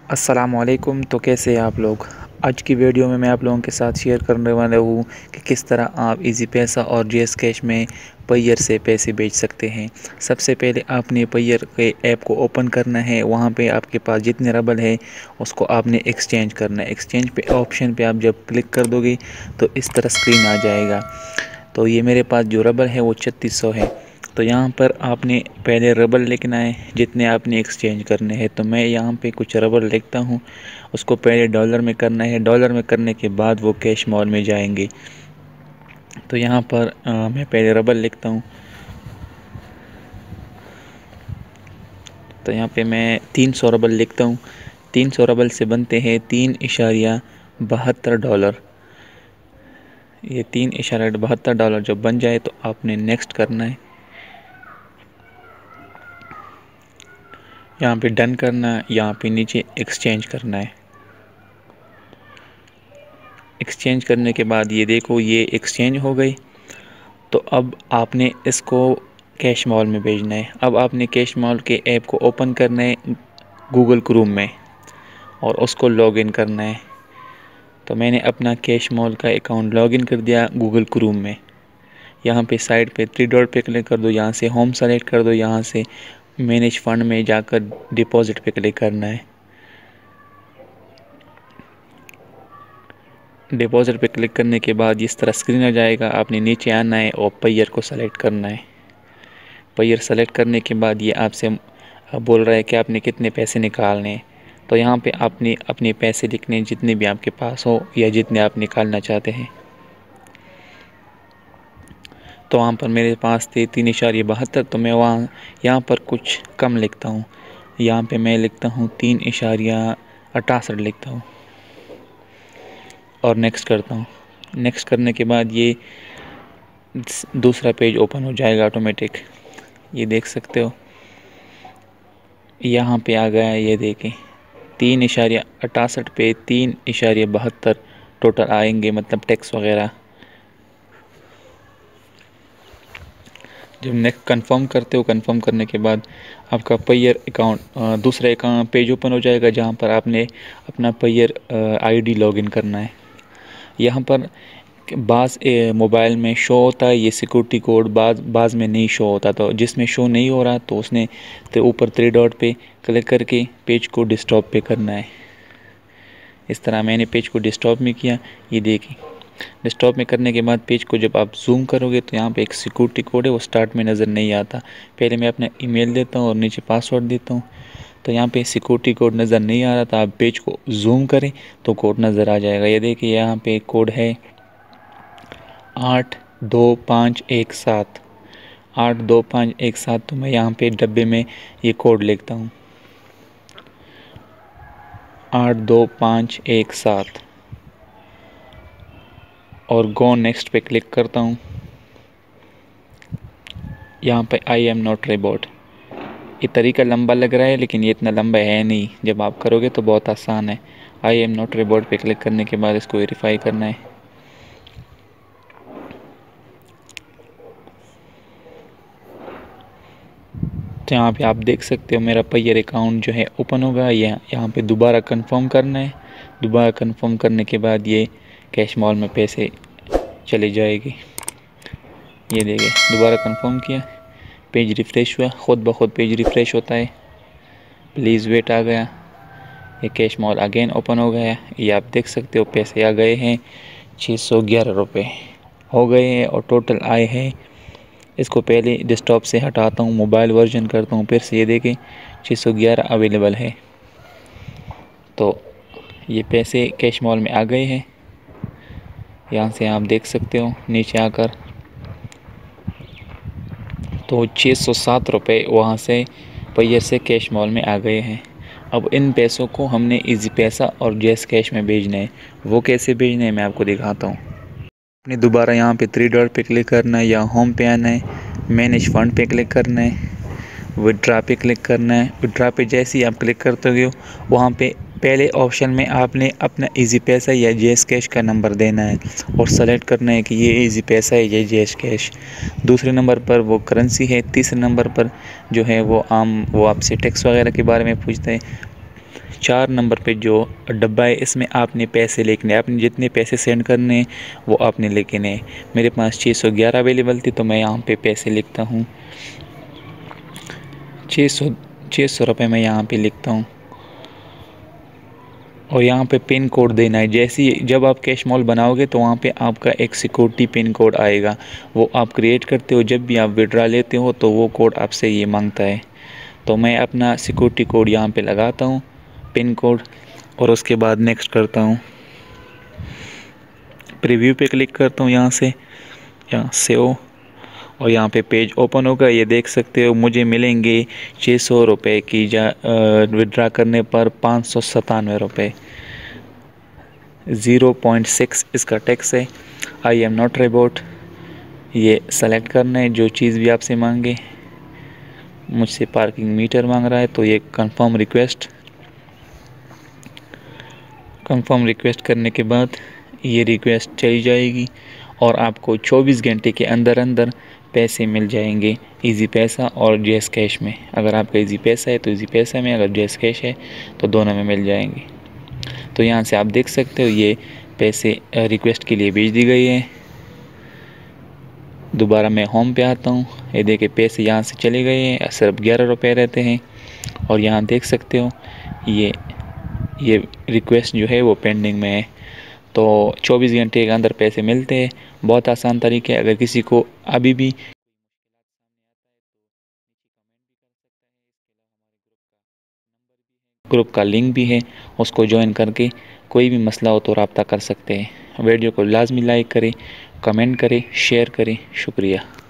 अस्सलामुअलैकुम। तो कैसे हैं आप लोग। आज की वीडियो में मैं आप लोगों के साथ शेयर करने वाला हूँ कि किस तरह आप इजी पैसा और जेएस कैश में पेयर से पैसे भेज सकते हैं। सबसे पहले आपने पेयर के ऐप को ओपन करना है। वहाँ पे आपके पास जितने रबल है उसको आपने एक्सचेंज करना है। एक्सचेंज पे ऑप्शन पे आप जब क्लिक कर दोगे तो इस तरह स्क्रीन आ जाएगा। तो ये मेरे पास जो रबल है वो 3600 है। तो यहाँ पर आपने पहले रबल लिखना है जितने आपने एक्सचेंज करने हैं। तो मैं यहाँ पे कुछ रबल लिखता हूँ, उसको पहले डॉलर में करना है। डॉलर में करने के बाद वो कैश मॉल में जाएंगे। तो यहाँ पर मैं पहले रबल लिखता हूँ। तो यहाँ पे मैं 300 रबल लिखता हूँ। 300 रबल से बनते हैं $3.72। ये $3.72 जब बन जाए तो आपने नेक्स्ट करना है। यहाँ पे डन करना है, यहाँ पे नीचे एक्सचेंज करना है। एक्सचेंज करने के बाद ये देखो ये एक्सचेंज हो गई। तो अब आपने इसको कैश मॉल में भेजना है। अब आपने कैश मॉल के ऐप को ओपन करना है गूगल क्रोम में और उसको लॉगिन करना है। तो मैंने अपना कैश मॉल का अकाउंट लॉगिन कर दिया गूगल क्रोम में। यहाँ पे साइड पे 3 डॉट पे क्लिक कर दो, यहाँ से होम सेलेक्ट कर दो, यहाँ से मैनेज फंड में जाकर डिपॉजिट पे क्लिक करना है। डिपॉजिट पे क्लिक करने के बाद इस तरह स्क्रीन आ जाएगा। आपने नीचे आना है और पेयर को सेलेक्ट करना है। पेयर सेलेक्ट करने के बाद ये आपसे बोल रहा है कि आपने कितने पैसे निकालने हैं। तो यहाँ पे आपने अपने पैसे लिखने जितने भी आपके पास हो या जितने आप निकालना चाहते हैं। तो वहाँ पर मेरे पास थे 3.72। तो मैं यहाँ पर कुछ कम लिखता हूँ। यहाँ पे मैं लिखता हूँ 3.68 लिखता हूँ और नेक्स्ट करता हूँ। नेक्स्ट करने के बाद ये दूसरा पेज ओपन हो जाएगा ऑटोमेटिक। ये देख सकते हो यहाँ पे आ गया है। ये देखें 3.68 पे 3.72 टोटल आएंगे, मतलब टैक्स वगैरह। जब नेक्स्ट कंफर्म करते हो, कंफर्म करने के बाद आपका पेयर अकाउंट दूसरा अकाउंट पेज ओपन हो जाएगा जहाँ पर आपने अपना पेयर आईडी लॉगिन करना है। यहाँ पर बाज़ मोबाइल में शो होता है ये सिक्योरिटी कोड, बाज़ में नहीं शो होता। तो जिसमें शो नहीं हो रहा तो उसने तो ऊपर 3 डॉट पे क्लिक करके पेज को डेस्कटॉप पे करना है। इस तरह मैंने पेज को डेस्कटॉप में किया। ये देखिए डेस्कटॉप में करने के बाद पेज को जब आप जूम करोगे तो यहाँ पे एक सिक्योरिटी कोड है, वो स्टार्ट में नज़र नहीं आता। पहले मैं अपना ईमेल देता हूँ और नीचे पासवर्ड देता हूँ। तो यहाँ पे सिक्योरिटी कोड नज़र नहीं आ रहा था। आप पेज को जूम करें तो कोड नज़र आ जाएगा। ये देखिए यहाँ पे एक कोड है 82517। 82517। तो मैं यहाँ पे डब्बे में ये कोड लिखता हूँ 82517 और गो नेक्स्ट पे क्लिक करता हूँ। यहाँ पे आई एम नॉट रोबोट। ये तरीका लंबा लग रहा है लेकिन ये इतना लंबा है नहीं, जब आप करोगे तो बहुत आसान है। आई एम नॉट रोबोट पे क्लिक करने के बाद इसको वेरीफाई करना है। तो यहाँ पे आप देख सकते हो मेरा पेयर अकाउंट जो है ओपन होगा। यहाँ पे दोबारा कंफर्म करना है। दोबारा कंफर्म करने के बाद ये कैश मॉल में पैसे चले जाएगी। ये देखिए दोबारा कंफर्म किया, पेज रिफ़्रेश हुआ, ख़ुद ब खुद पेज रिफ़्रेश होता है। प्लीज़ वेट आ गया। ये कैश मॉल अगेन ओपन हो गया। ये आप देख सकते हो पैसे आ गए हैं 611 रुपये हो गए हैं और टोटल आए हैं। इसको पहले डेस्कटॉप से हटाता हूँ, मोबाइल वर्जन करता हूँ, फिर से ये देखें 611 अवेलेबल है। तो ये पैसे कैश मॉल में आ गए हैं। यहाँ से आप देख सकते हो नीचे आकर तो 607 रुपये वहाँ से पेयर से कैश मॉल में आ गए हैं। अब इन पैसों को हमने इजी पैसा और जेएस कैश में भेजना है। वो कैसे भेजना है मैं आपको दिखाता हूँ। आपने दोबारा यहाँ पे 3 डॉट पे क्लिक करना है या होम पे आना है, मैनेज फंड पे क्लिक करना है, विड्रा पे क्लिक करना है। विड्रा पे जैसे ही आप क्लिक करते हो वहाँ पे पहले ऑप्शन में आपने अपना इजी पैसा या जेएस कैश का नंबर देना है और सेलेक्ट करना है कि ये इजी पैसा है या जेएस कैश। दूसरे नंबर पर वो करेंसी है। तीसरे नंबर पर जो है वो आपसे टैक्स वगैरह के बारे में पूछते हैं। 4 नंबर पे जो डब्बा है इसमें आपने पैसे लिखने, आपने जितने पैसे सेंड करने हैं वो आपने लिखने हैं। मेरे पास 611 अवेलेबल थी तो मैं यहाँ पे पैसे लिखता हूँ, 600 रुपये मैं यहाँ पे लिखता हूँ। और यहाँ पे पिन कोड देना है। जैसे ही जब आप कैश मॉल बनाओगे तो वहाँ पे आपका एक सिक्योरिटी पिन कोड आएगा, वो आप क्रिएट करते हो। जब भी आप विड्रा लेते हो तो वो कोड आपसे ये मांगता है। तो मैं अपना सिक्योरिटी कोड यहाँ पे लगाता हूँ, पिन कोड, और उसके बाद नेक्स्ट करता हूँ। प्रीव्यू पे क्लिक करता हूँ यहाँ से, यहाँ सेव, और यहाँ पे पेज ओपन होगा। ये देख सकते हो मुझे मिलेंगे 600 रुपये की विड्रा करने पर 597 रुपये, 0.6 इसका टैक्स है। आई एम नॉट रोबोट, ये सेलेक्ट करना है। जो चीज़ भी आपसे मांगे, मुझसे पार्किंग मीटर मांग रहा है तो ये कंफर्म रिक्वेस्ट करने के बाद ये रिक्वेस्ट चली जाएगी और आपको 24 घंटे के अंदर अंदर पैसे मिल जाएंगे, इजी पैसा और जैस कैश में। अगर आपका इजी पैसा है तो इजी पैसा में, अगर जैस कैश है तो दोनों में मिल जाएंगे। तो यहाँ से आप देख सकते हो ये पैसे रिक्वेस्ट के लिए भेज दी गई है। दोबारा मैं होम पे आता हूँ, ये देखिए पैसे यहाँ से चले गए हैं, सिर्फ 11 रुपये रहते हैं। और यहाँ देख सकते हो ये रिक्वेस्ट जो है वो पेंडिंग में है। तो 24 घंटे के अंदर पैसे मिलते हैं। बहुत आसान तरीके। अगर किसी को अभी भी ग्रुप का लिंक भी है, उसको ज्वाइन करके कोई भी मसला हो तो रब्ता कर सकते हैं। वीडियो को लाजमी लाइक करें, कमेंट करें, शेयर करें। शुक्रिया।